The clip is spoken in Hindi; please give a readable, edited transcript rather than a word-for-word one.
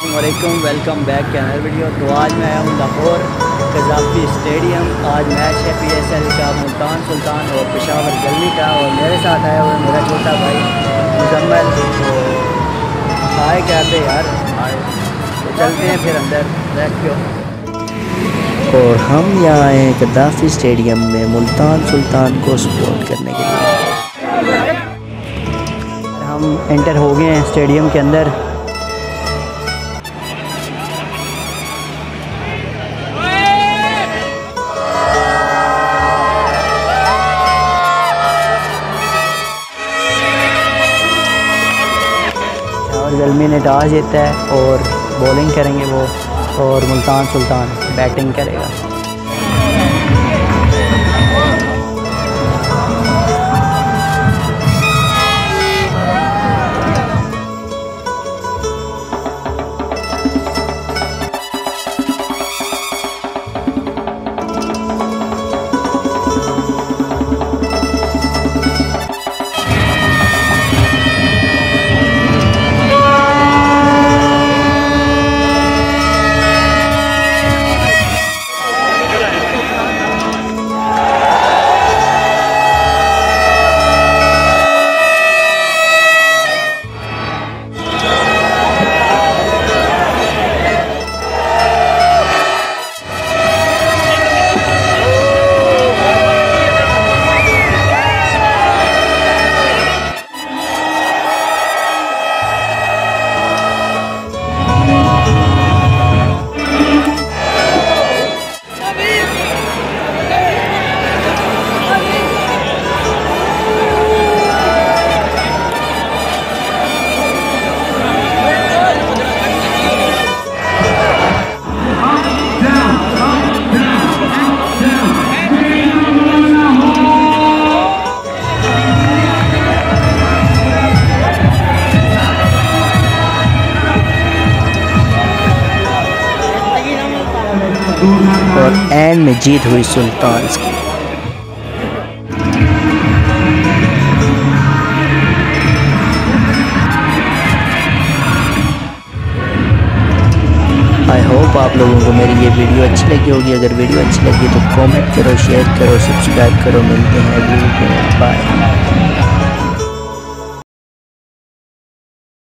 वालेकुम, welcome back to another video. तो आज मैं आया हूँ लाहौर कज़ाफ़ी स्टेडियम। आज मैच है PSL का मुल्तान सुल्तान और पेशावर ज़ल्मी का, और मेरे साथ आया हुआ मेरा छोटा भाई मुजम्मल। तो आए क्या थे यार, आए तो चलते हैं फिर अंदर देखो। और हम यहाँ आए कज़ाफ़ी स्टेडियम में मुल्तान सुल्तान को सपोर्ट करने के लिए। हम एंटर हो गए हैं स्टेडियम के अंदर। ज़ल्मी ने टॉस जीता है और बॉलिंग करेंगे वो, और मुल्तान सुल्तान बैटिंग करेगा। और एंड में जीत हुई सुल्तान की। आई होप आप लोगों को मेरी ये वीडियो अच्छी लगी होगी। अगर वीडियो अच्छी लगी तो कमेंट करो, शेयर करो, सब्सक्राइब करो। मिलते हैं अगली वीडियो में। बाय।